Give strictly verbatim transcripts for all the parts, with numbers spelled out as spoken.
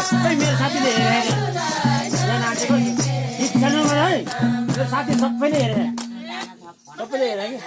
सबै मेरो साथीले हेरेर यहाँ नाचेको इच्छा नगर है मेरो साथी सबैले हेरेर सबैले हेरे कि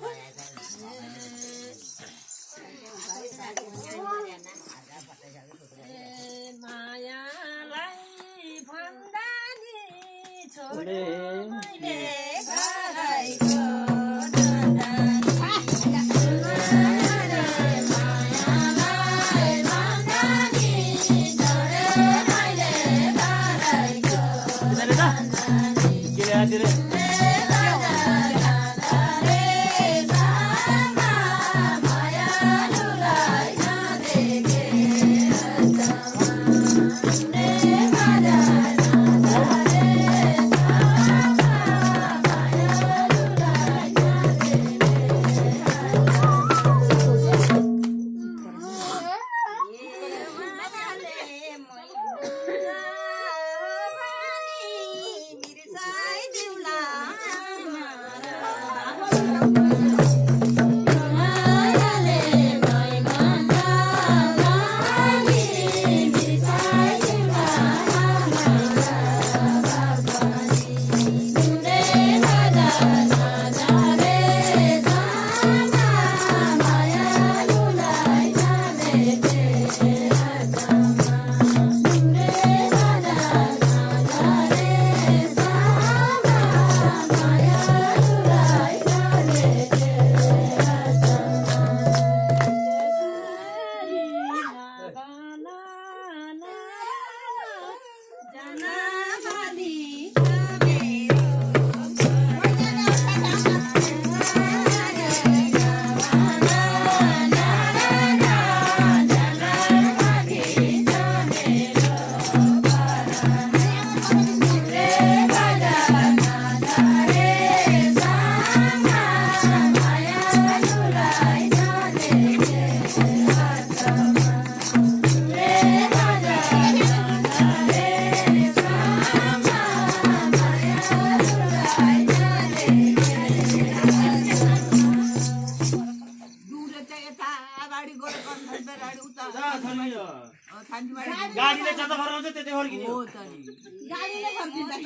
गाडीले जता फर्काउँछ त्यतै फर्किने हो त नि गाडीले फर्किन्छ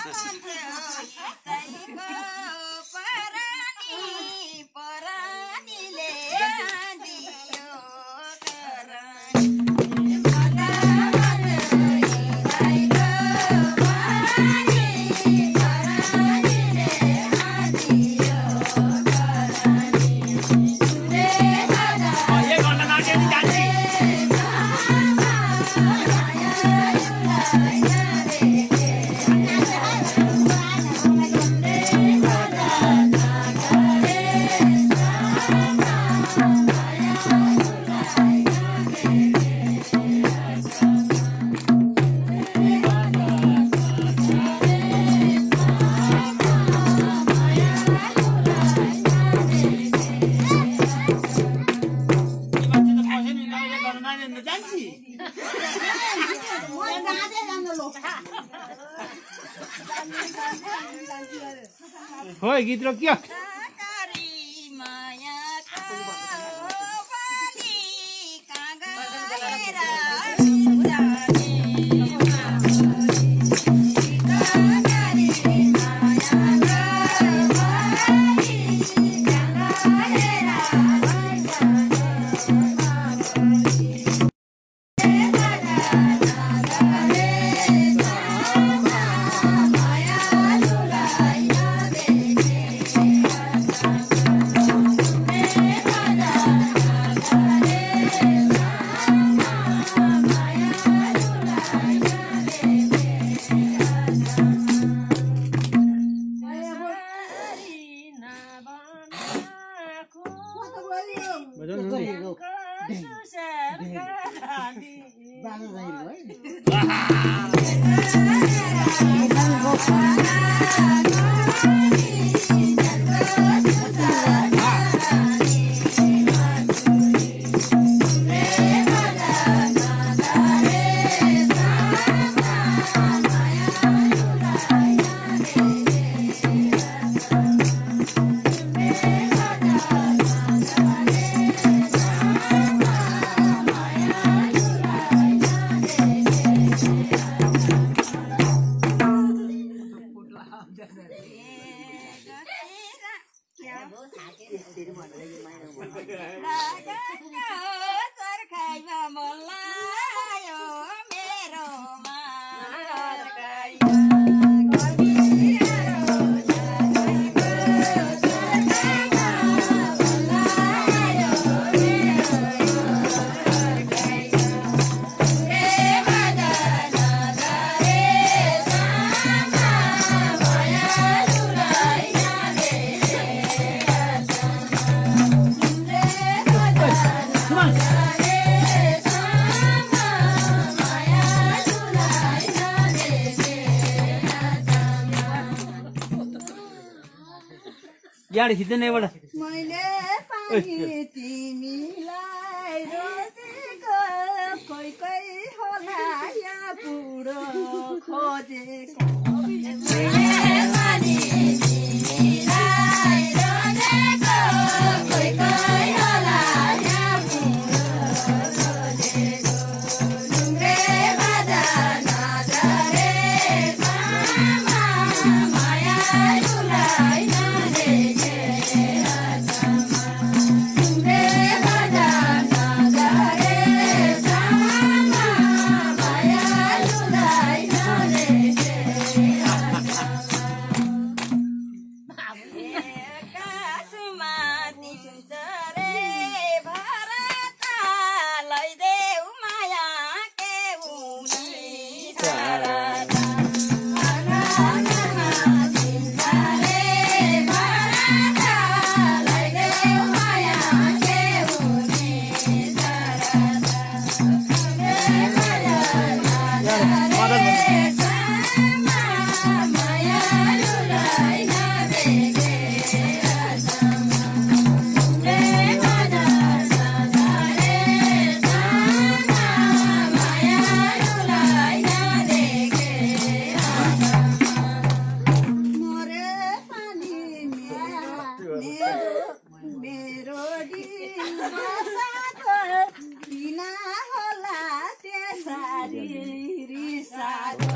परानी परानीले दियो Hoi, git rokia. यहाँ खिच्दैन यहाँबाट मैले पानी तिमीलाई रोजेको कोही कोही होला यहाँ पुरो खोजेको मैले पानी तिमीलाई रोजेको कोही कोही होला यहाँ पुरो खोजेको ढुङ्ग्रे बाजा नजरे सामा माया रुलाई नदेखे ढुङ्ग्रे बाजा नजरे सामा माया रुलाई नदेखे आकाशमा दिउँसरे भरत लैदेऊ माया के हुने शारदा आकाशमा दिउँसरे भरत लैदेऊ माया के हुने शारदा नजरे सामा माया रुलाई नदेखे मेरो बिना होला त्यसरी रिसाको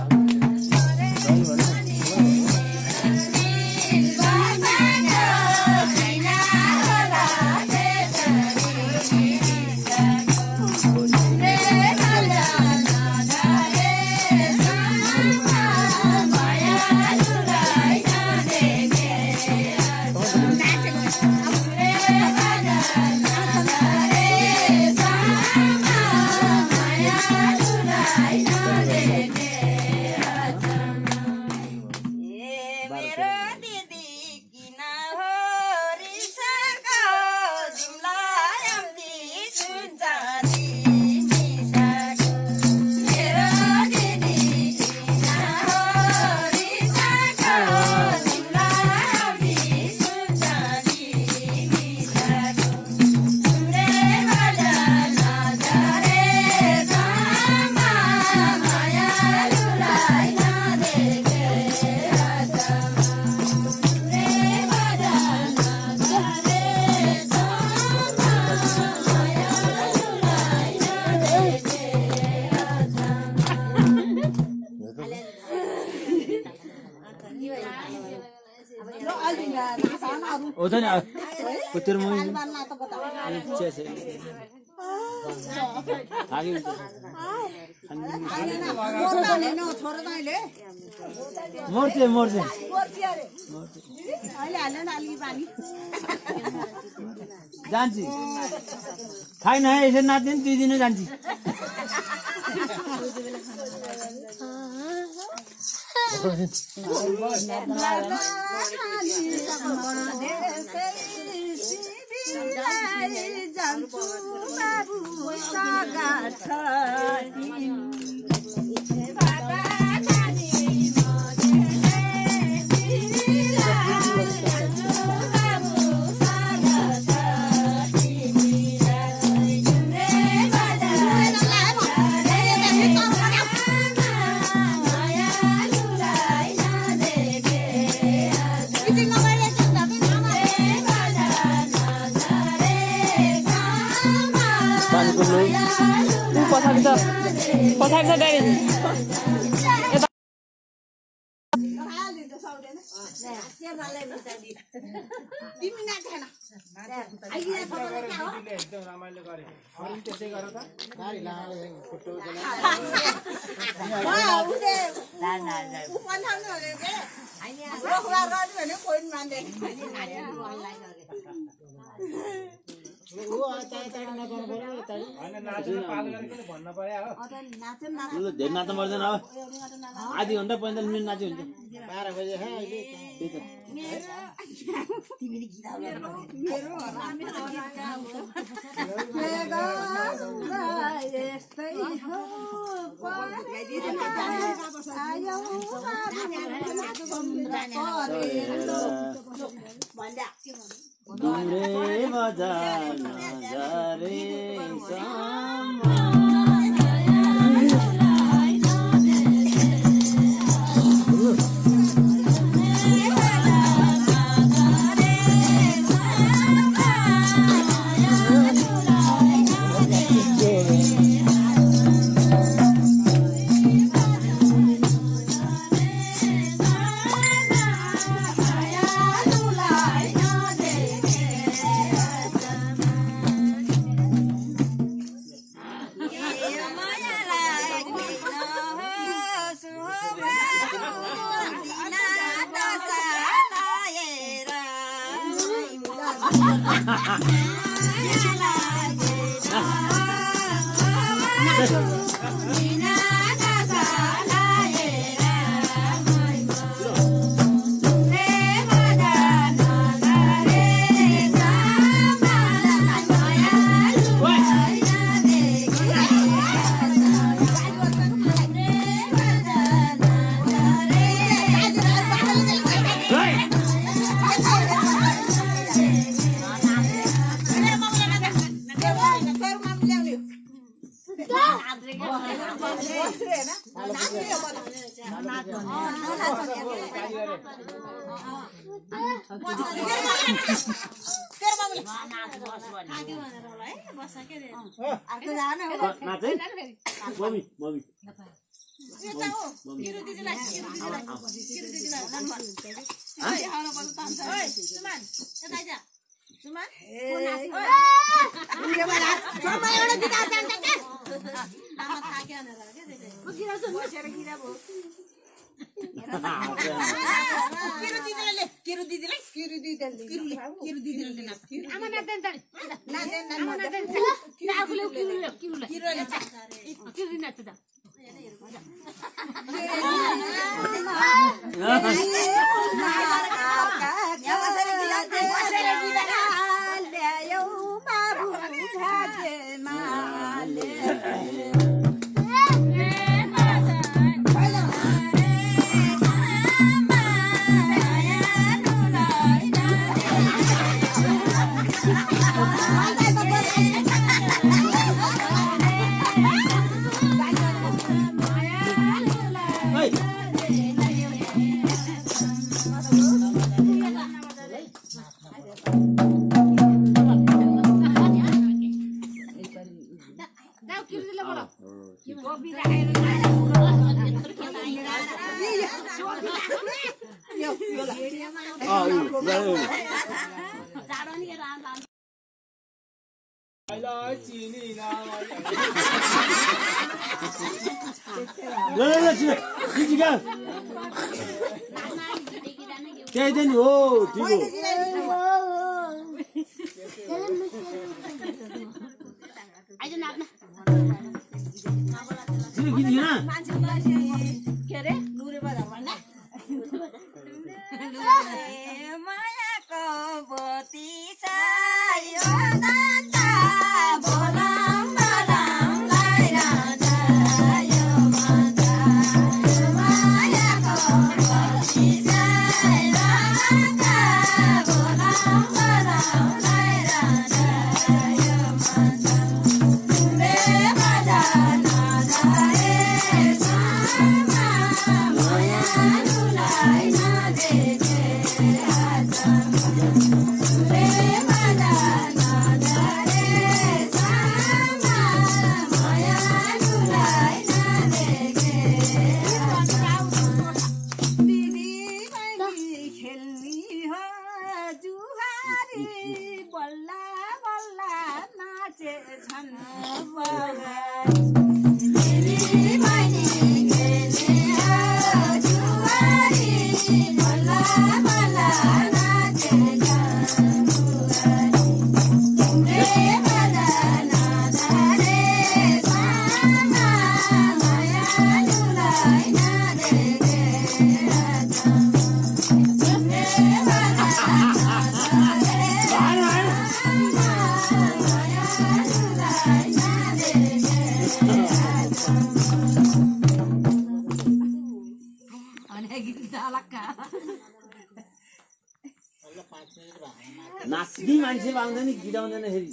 मेरो दिदी किन हो रिसाको तिमीलाई आउँदी सुन्जानी मिसाको मेरो दिदी किन हो रिसाको तिमीलाई आउँदी सुन्जानी मिसाको ढुङ्ग्रे बाजा नजरे सामा माया रुलाई नदेखे हो त नि कुतिर म मर्चे मर्चे जान्छु खाइन है यसरी नाच्ने दुई दिन जान्छु जान्छु बाबु सगा छ पछाडि छ पछाडि छ गाडी धेरै नाच्नु पर्दैन अब आधी घन्टा पैँतालिस मिनट नाच्यो हुन्छ बाह्र बजे रे बजार नजारे सम्म mummy mummy Cái tên hồ thì hồ. Ai cho nạp nè. Sini gini na. Kere, lure bada mana? माया को बोती सायो दाता बोलाम बोलाम लाई राजा यो माता माया को बोती सायो दाता बोलाम बोलाम लाई राजा यो माता रे बजा ना जाए सामा माया नुलाई ना दे नाच्ने मान्छे पाउँदैन गीत आउँदैन फेरि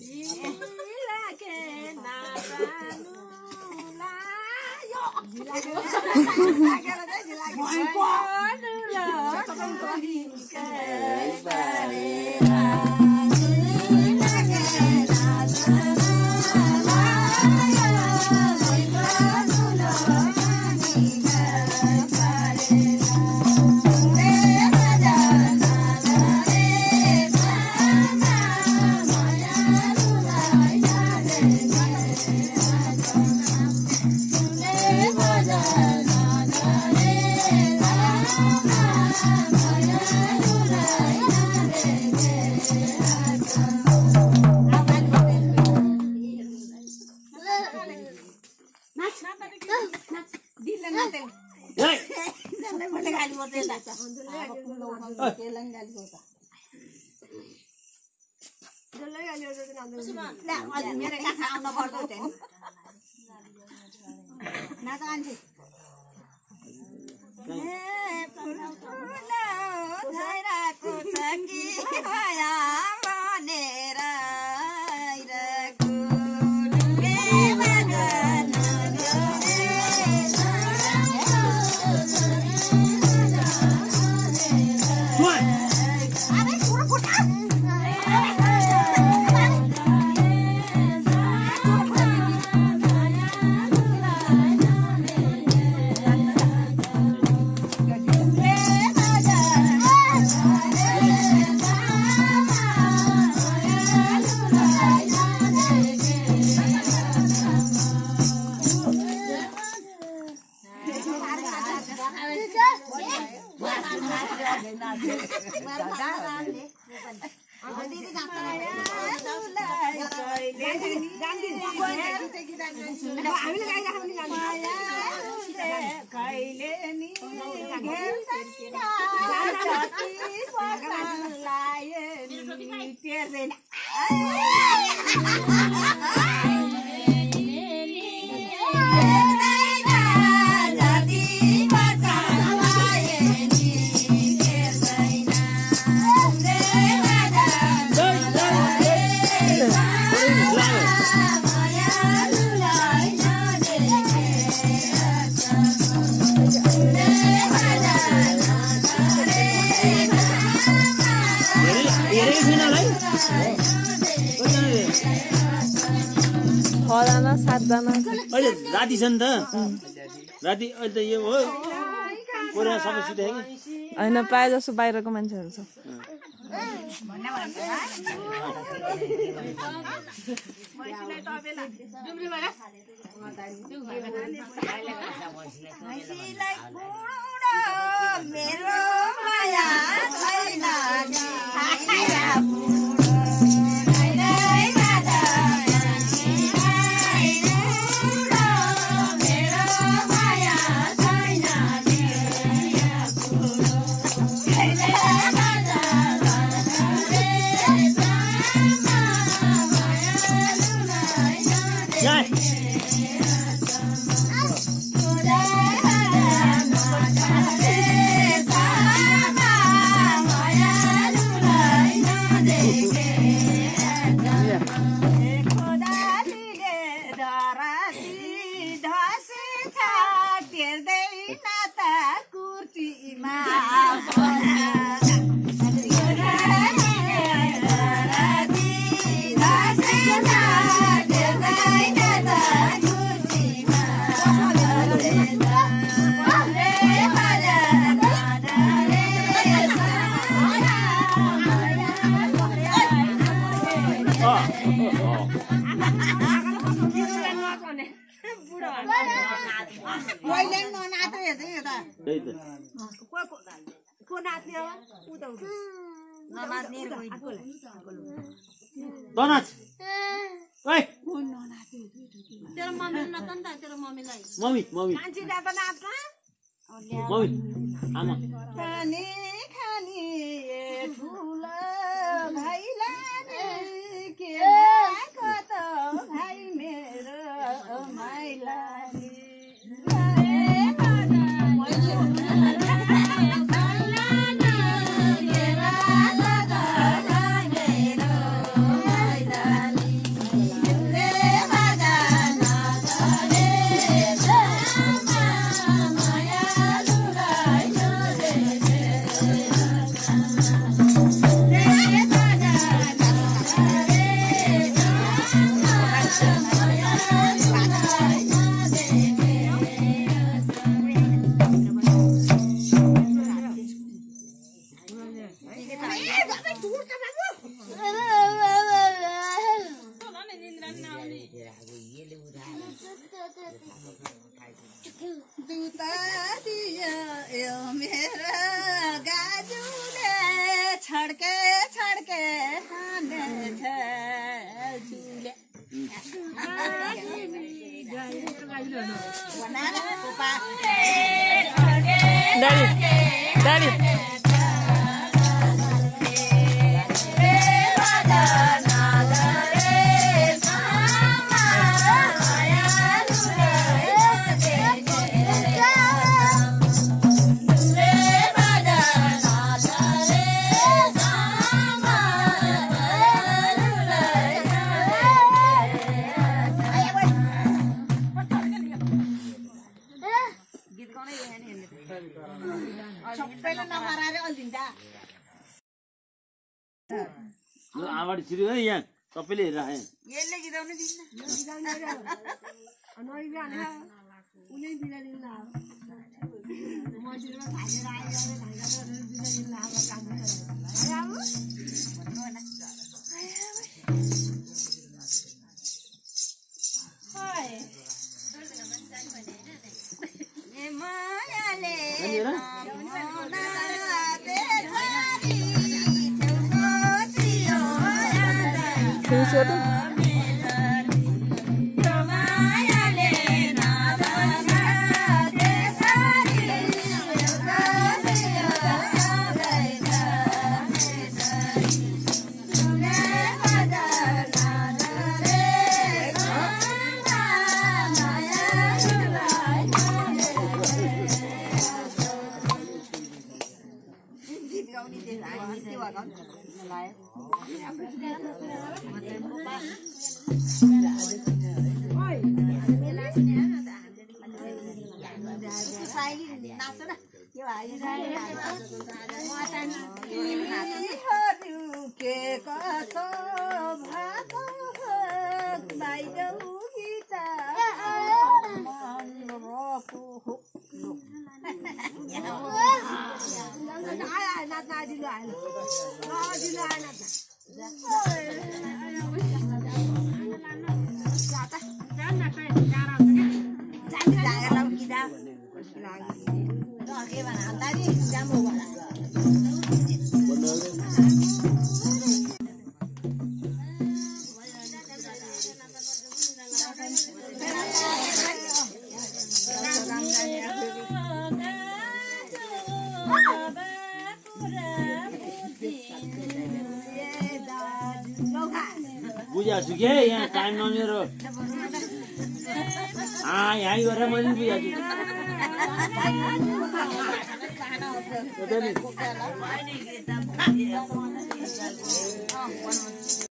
अहिले राति छ नि त राति अहिले त यो हो पुरा सबै सुते कि होइन प्रायः जसो बाहिरको मान्छेहरू छ मेरो माया तेरो मम्मी नचन त तेरो मम्मीलाई मम्मी मम्मी कान्छी दादा नाच्न मम्मी आमा खाने खाने ठुल भाइलाले के कत भाइ मेरो माइलाले Bye. दुता दियो यो मेरो गाजुले छड्के छड्के खानेछ जुले ड्याडी ड्याडी सबैलाई नमराएर अल्दिन्छ आवाज छिर्यो है यहाँ सबैले हेरिराखे यसले गिराउनु मायाले ठुसो त के कसो भएको बाइदेऊ गीता बुझा छु के यहाँ टाइम नमिरो हाँ यहाँ गरेर मैले बुझा छु